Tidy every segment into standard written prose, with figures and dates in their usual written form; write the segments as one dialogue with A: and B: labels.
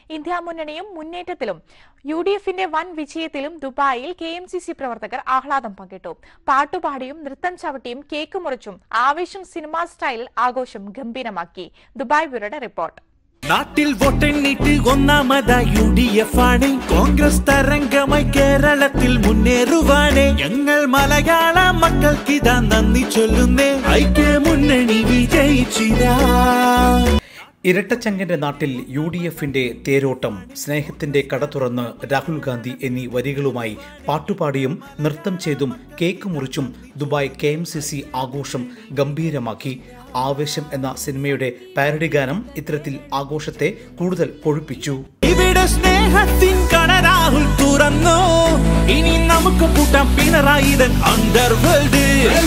A: India മുന്നണിയും മുന്നേറ്റത്തിലും UDFന്റെ വൻ വിജയത്തിലും ദുബായിൽ KMCC പ്രവർത്തകർ ആഹ്ലാദം പങ്കിട്ടു. പാട്ടുപാടിയും നൃത്തം ചവിട്ടിയും കേക്ക് മുറിച്ചും ആവേശം സിനിമാ സ്റ്റൈലിൽ ആഘോഷം ഗംഭീരമാക്കി. Dubai ബ്യൂറോയുടെ report.
B: നാട്ടിൽ വോട്ടെണ്ണിട്ട് ഒന്നാമതായി UDF ആണ്. കോൺഗ്രസ് തരംഗമായി കേരളത്തിൽ മുന്നേറുവാണ്. ഞങ്ങൾ മലയാള മക്കൾക്കിതാ നന്ദി ചൊല്ലുന്നേ. ഐക്യ മുന്നണി വിജയിച്ചിതാ. ഇരട്ടച്ചങ്കന്റെ നാട്ടിൽ UDFന്റെ തേരോട്ടം. സ്നേഹത്തിന്റെ കട തുറന്ന് രാഹുൽ ഗാന്ധി എന്നീ വരികളുമായി പാട്ടുപാടിയും നൃത്തം ചെയ്തും കേക്ക് മുറിച്ചും ദുബായ് KMCC ആഘോഷം ഗംഭീരമാക്കി. ആവേശം എന്ന സിനിമയുടെ പാരഡി ഗാനം ഇത്തരത്തിൽ ആഘോഷത്തെ കൂടുതൽ കൊഴുപ്പിച്ചു. ഇവിടെ സ്നേഹത്തിൻ കട രാഹുൽ തുറന്നു. ഇനി നമുക്ക് കൂട്ടാം പിണറായിയുടെ underworld.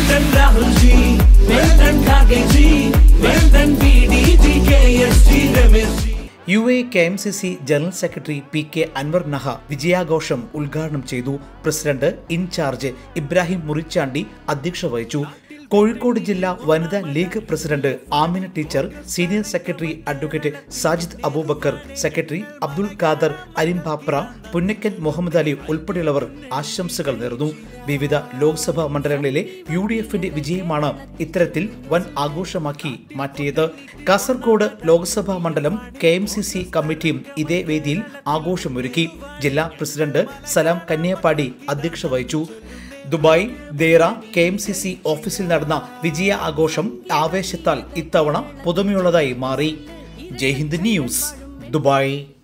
B: UA KMCC general secretary PK Anwar Naha വിജയാഘോഷം ഉദ്ഘാടനം ചെയ്തു. പ്രസിഡന്റ് ഇൻചാർജ് ഇബ്രാഹിം മുറിച്ചാണ്ടി അധ്യക്ഷത വഹിച്ചു. കോഴിക്കോട് ജില്ലാ വനിതാ league president Amina teacher, senior secretary advocate Sajid Abubakar, secretary Abdul Khader Arimbapra, Punnakkan Muhammad Ali ഉൾപ്പെടെയുള്ളവർ ആശംസകൾ നേർന്നു. വിവിധ ലോക്സഭാ മണ്ഡലങ്ങളിലെ UDFന്റെ വിജയമാണ് ഇത്തരത്തിൽ വൻ ആഘോഷമാക്കി മാറ്റിയത്. കാസർഗോഡ് ലോക്സഭാ മണ്ഡലം KMCC കമ്മിറ്റിയും ഇതേ വേദിയിൽ ആഘോഷമൊരുക്കി. ജില്ലാ പ്രസിഡന്റ് സലാം കന്യാപ്പാടി അധ്യക്ഷത വഹിച്ചു. ദുബായ് ദേറ KMCC ഓഫീസിൽ നടന്ന വിജയ ആഘോഷം ആവേശത്താൽ ഇത്തവണ പുതുമയുള്ളതായി മാറി. Jai Hind news, Dubai.